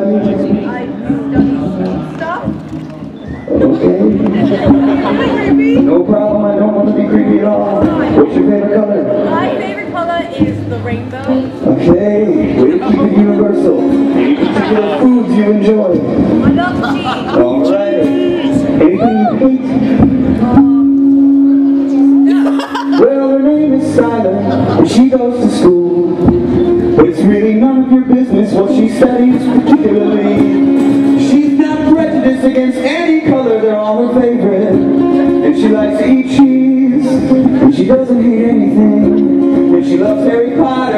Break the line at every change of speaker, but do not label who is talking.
study?
I study stuff.
Okay. No problem, I don't want to be creepy at all. What's your favorite color?
My favorite color is the rainbow.
Okay, way to keep it universal. Any particular foods you enjoy?
I love cheese.
Alright. Anything you hate? Well, her name is Silent, and she goes to school. But it's really none of your business what she studies particularly. She's not prejudiced against any color, they're all her favorite. And she likes to eat cheese, and she doesn't hate anything. And she loves Harry Potter.